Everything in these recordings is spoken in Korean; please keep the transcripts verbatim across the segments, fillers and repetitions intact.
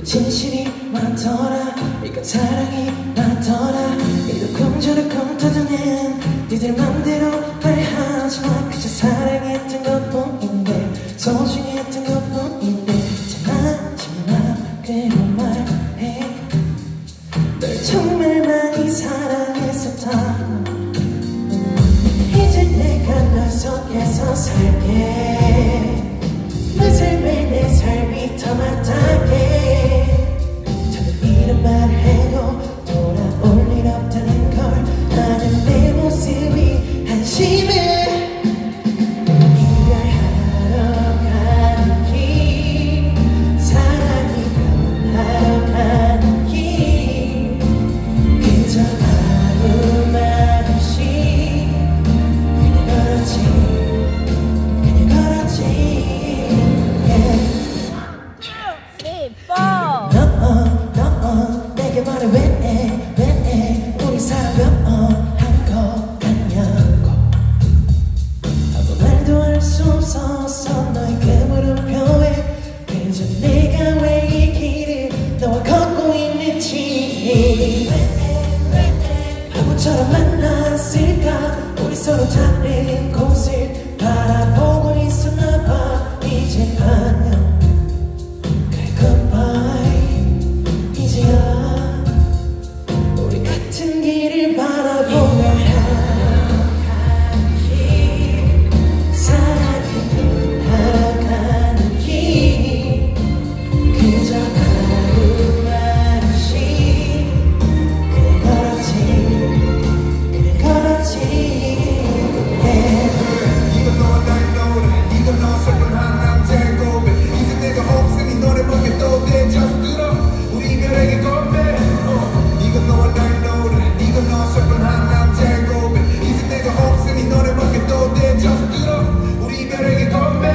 진실이 많더라. 이건 사랑이 많더라. 이러쿵 저러쿵 터드는 니들 맘대로 말하지마. 그저 사랑했던 것뿐인데 소중했던 것뿐인데 마지막으로 말해. 널 정말 많이 사랑했었다고. 이제 내가 널 속에서 살게. 내 삶에 내 삶이 더 맞다게. 더는 이런 말을 해도 돌아올 일 없다는 걸 아는 내 모습이 한심해. 이별하러 가는 길, 사랑이 변하러 가는 길, 그저 아무 말 없이 그냥 걸었지, 그냥 걸었지. 내게 말해 왜, 왜 우리 사랑 변한 것 같냐고. 아무 말도 할 수 없었어 너의 그 물음표에. 그저 내가 왜 이 길을 너와 걷고 있는지. 바보처럼 만났을까. 우리 서로 다른 곳을 바라보고 있었나봐. 이제 안녕 우리 같은 길을 바라보며 가는 길, 사랑이 변하는 길, 그저 아무 말 없이 그냥 걸었지, 그냥 걸었지. 이건 너와 나의 노래, 이건 너 설명한 남자의 고백. 이제 내가 없으니 노래밖에 또 돼. Just 들어 우리 이별에게 건배. 이건 너와 나의 노래, 이건 너 설명한 남자의 고백. 이제 내가 없으니 노래밖에 또 돼. Just 들어 우리 이별에게 건배.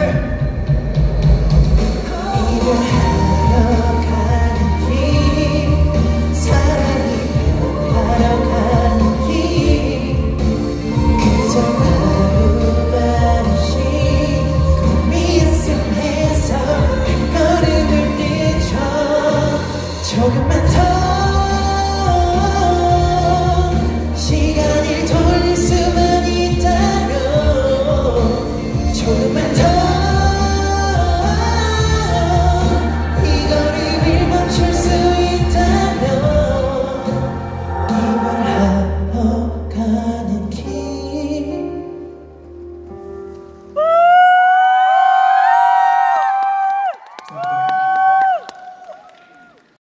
이별하러 가는 길, 사랑이 변하러 가는 길, 그저 아무 말 없이 미스해서 한 걸음을 늦춰. 조금만 더